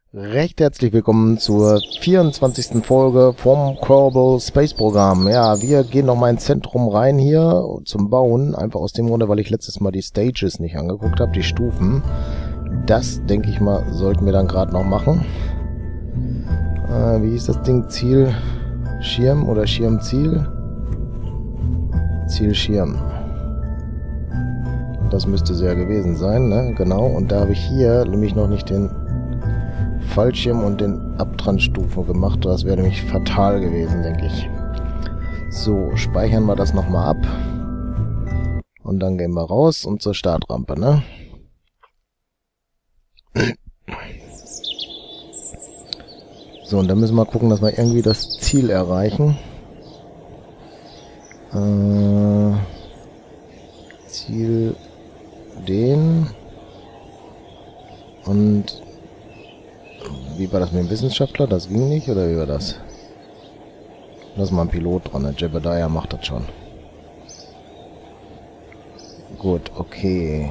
Recht herzlich willkommen zur 24. Folge vom Kerbal Space Programm. Ja, wir gehen noch mal ins Zentrum rein hier zum Bauen. Einfach aus dem Grunde, weil ich letztes Mal die Stages nicht angeguckt habe, die Stufen. Das, denke ich mal, sollten wir dann gerade noch machen. Wie hieß das Ding? Ziel Schirm oder Schirmziel? Ziel Schirm. Das müsste es ja gewesen sein, ne? Genau. Und da habe ich hier nämlich noch nicht den Fallschirm und den Abtrannstufen gemacht. Das wäre nämlich fatal gewesen, denke ich. So, speichern wir das nochmal ab. Und dann gehen wir raus und zur Startrampe, ne? So, und dann müssen wir gucken, dass wir irgendwie das Ziel erreichen. Ziel den. Und wie war das mit dem Wissenschaftler? Das ging nicht, oder wie war das? Da ist mal ein Pilot dran, der Jebediah macht das schon. Gut, okay.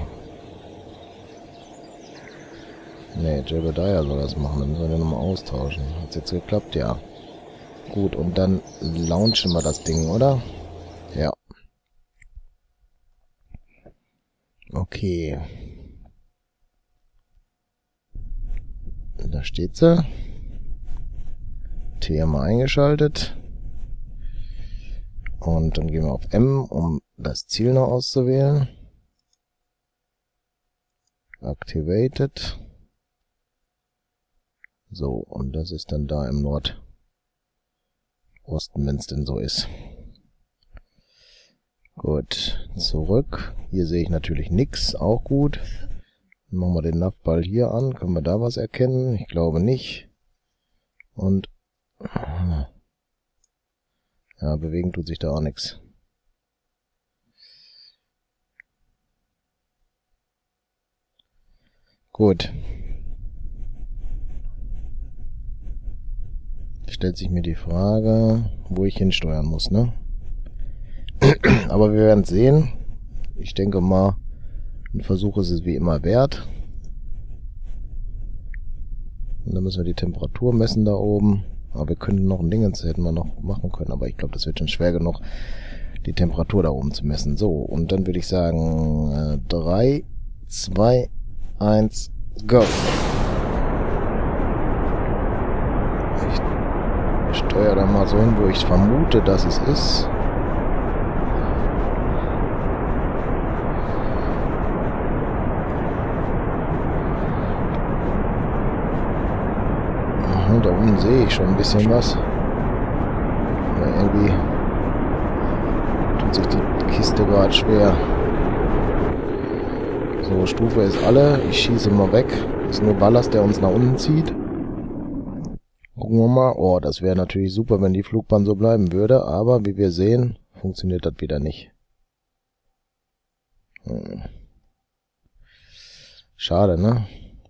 Ne, Jebediah soll das machen, dann müssen wir den nochmal austauschen. Hat's jetzt geklappt? Ja. Gut, und dann launchen wir das Ding, oder? Ja. Okay. Da steht sie. T haben wir eingeschaltet. Und dann gehen wir auf M, um das Ziel noch auszuwählen. Activated. So, und das ist dann da im Nordosten, wenn es denn so ist. Gut, zurück. Hier sehe ich natürlich nichts, auch gut. Dann machen wir den Navball hier an. Können wir da was erkennen? Ich glaube nicht. Und ja, bewegen tut sich da auch nichts. Gut. Stellt sich mir die Frage, wo ich hinsteuern muss, ne? Aber wir werden es sehen. Ich denke mal, ein Versuch ist es wie immer wert. Und dann müssen wir die Temperatur messen da oben. Aber wir könnten noch ein Ding, das hätten wir noch machen können. Aber ich glaube, das wird schon schwer genug, die Temperatur da oben zu messen. So, und dann würde ich sagen, 3, 2, 1, go! Ich steuere da mal so hin, wo ich vermute, dass es ist. Da unten sehe ich schon ein bisschen was. Aber irgendwie tut sich die Kiste gerade schwer. So, Stufe ist alle. Ich schieße mal weg. Ist nur Ballast, der uns nach unten zieht. Gucken wir mal. Oh, das wäre natürlich super, wenn die Flugbahn so bleiben würde. Aber wie wir sehen, funktioniert das wieder nicht. Schade, ne?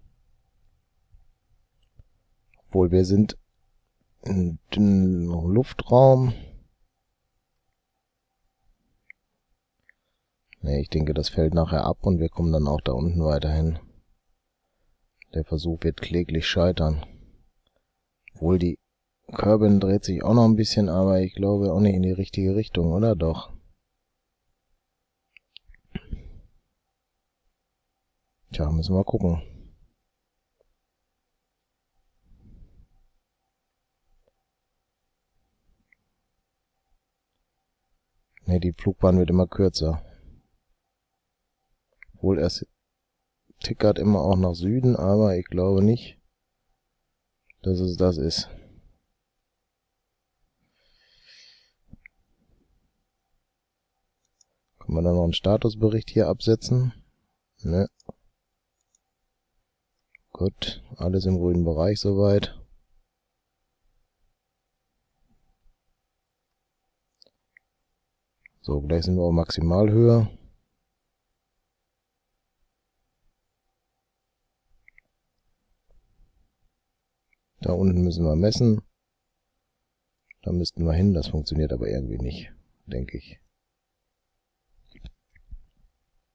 Obwohl, wir sind im Luftraum. Ne, ich denke, das fällt nachher ab und wir kommen dann auch da unten weiterhin. Der Versuch wird kläglich scheitern. Obwohl, die Kerbin dreht sich auch noch ein bisschen, aber ich glaube auch nicht in die richtige Richtung, oder doch? Tja, müssen wir mal gucken. Ne, die Flugbahn wird immer kürzer. Obwohl es tickert immer auch nach Süden, aber ich glaube nicht, dass es das ist. Kann man da noch einen Statusbericht hier absetzen? Ne. Gut, alles im grünen Bereich soweit. So, gleich sind wir auf Maximalhöhe. Da unten müssen wir messen. Da müssten wir hin, das funktioniert aber irgendwie nicht, denke ich.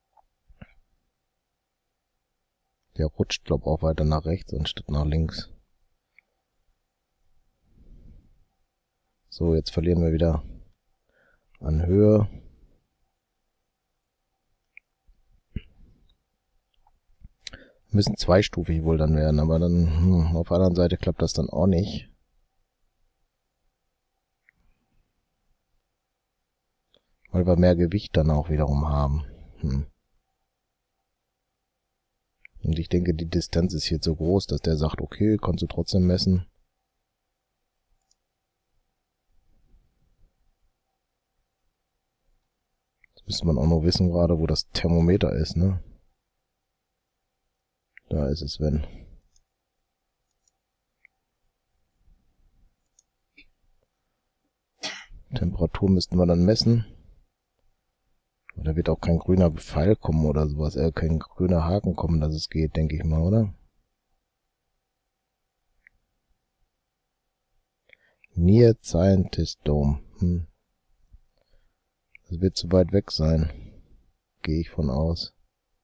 Der rutscht, glaube ich, auch weiter nach rechts anstatt nach links. So, jetzt verlieren wir wieder an Höhe. Müssen zweistufig wohl dann werden, aber dann auf der anderen Seite klappt das dann auch nicht. Weil wir mehr Gewicht dann auch wiederum haben. Und ich denke, die Distanz ist hier zu groß, dass der sagt, okay, kannst du trotzdem messen. Jetzt müsste man auch noch wissen gerade, wo das Thermometer ist, ne? Da ist es, wenn. Temperatur müssten wir dann messen. Aber da wird auch kein grüner Pfeil kommen oder sowas, kein grüner Haken kommen, dass es geht, denke ich mal, oder? Near Scientist Dome. Das wird zu weit weg sein. Gehe ich von aus.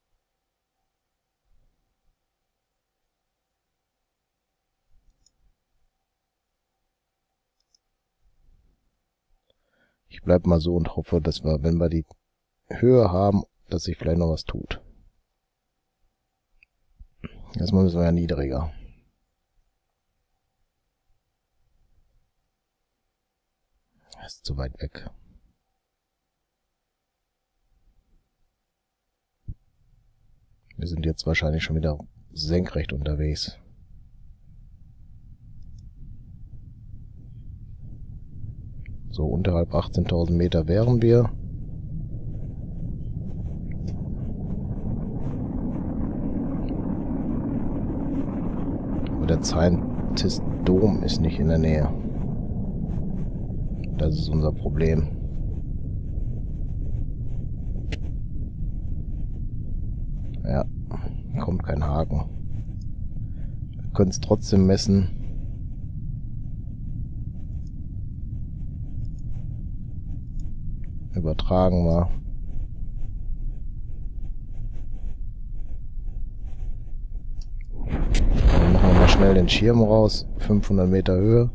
Ich bleib mal so und hoffe, dass wir, wenn wir die Höhe haben, dass sich vielleicht noch was tut. Erstmal müssen wir ja niedriger. Das ist zu weit weg. Wir sind jetzt wahrscheinlich schon wieder senkrecht unterwegs. So, unterhalb 18.000 Meter wären wir. Aber der Scientist Dome ist nicht in der Nähe. Das ist unser Problem. Ja, kommt kein Haken. Wir können es trotzdem messen. Übertragen wir. Dann machen wir mal schnell den Schirm raus. 500 Meter Höhe.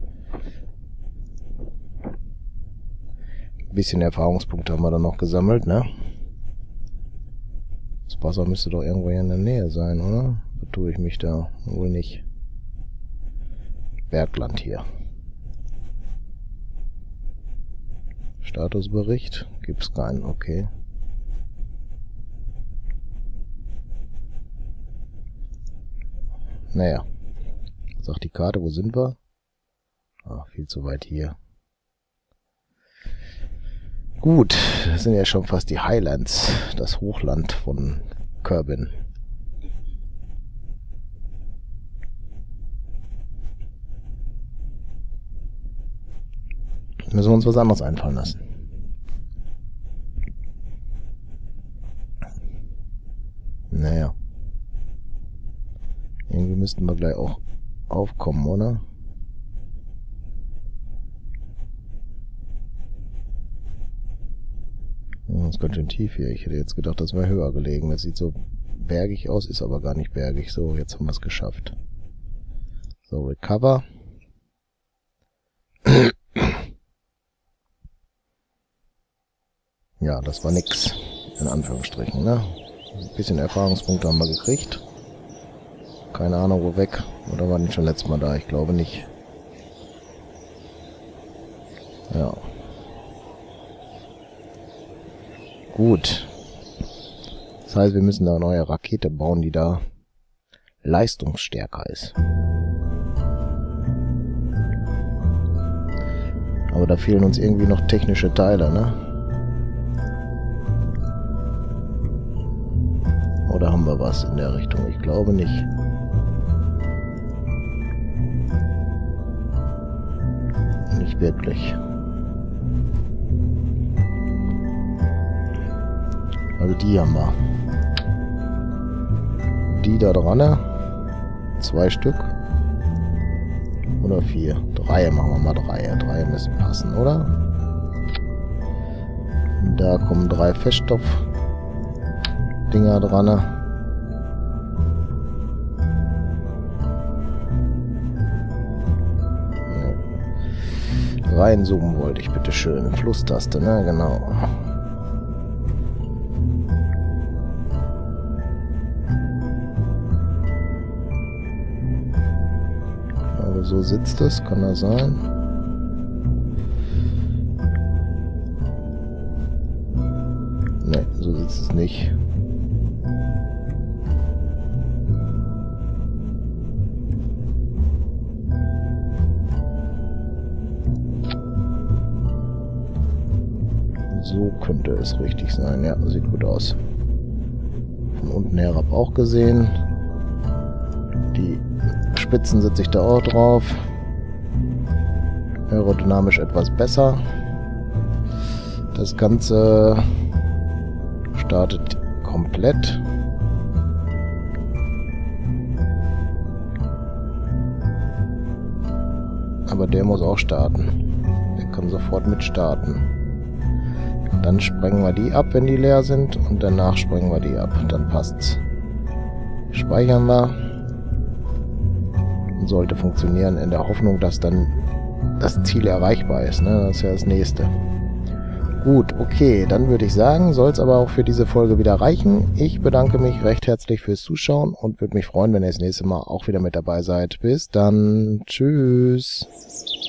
Ein bisschen Erfahrungspunkte haben wir dann noch gesammelt, ne? Das Wasser müsste doch irgendwo hier in der Nähe sein, oder? Vertue ich mich da? Wohl nicht. Bergland hier. Statusbericht. Gibt's keinen, okay. Naja. Sagt die Karte, wo sind wir? Ah, viel zu weit hier. Gut, das sind ja schon fast die Highlands, das Hochland von Kerbin. Müssen wir uns was anderes einfallen lassen. Naja. Irgendwie müssten wir gleich auch aufkommen, oder? Das ist ganz schön tief hier. Ich hätte jetzt gedacht, das wäre höher gelegen. Das sieht so bergig aus, ist aber gar nicht bergig. So, jetzt haben wir es geschafft. So, Recover. Ja, das war nix. In Anführungsstrichen, ne? Ein bisschen Erfahrungspunkte haben wir gekriegt. Keine Ahnung, wo weg. Oder waren die schon letztes Mal da? Ich glaube nicht. Ja. Gut. Das heißt, wir müssen da eine neue Rakete bauen, die da leistungsstärker ist. Aber da fehlen uns irgendwie noch technische Teile, ne? Oder haben wir was in der Richtung? Ich glaube nicht. Nicht wirklich. Also die haben wir. Die da dran. 2 Stück. Oder 4. 3 machen wir mal 3. 3 müssen passen, oder? Da kommen 3 Feststoff-Dinger dran. reinzoomen wollte ich, bitteschön. Flusstaste, ne? Genau. Also so sitzt es, kann das sein? Ne, so sitzt es nicht. So könnte es richtig sein. Ja, sieht gut aus. Von unten herab auch gesehen. Die Spitzen sitze ich da auch drauf. Aerodynamisch etwas besser. Das Ganze startet komplett. Aber der muss auch starten. Der kann sofort mit starten. Dann sprengen wir die ab, wenn die leer sind. Und danach sprengen wir die ab. Dann passt's. Speichern wir. Sollte funktionieren in der Hoffnung, dass dann das Ziel erreichbar ist. Ne? Das ist ja das nächste. Gut, okay. Dann würde ich sagen, soll es aber auch für diese Folge wieder reichen. Ich bedanke mich recht herzlich fürs Zuschauen und würde mich freuen, wenn ihr das nächste Mal auch wieder mit dabei seid. Bis dann. Tschüss.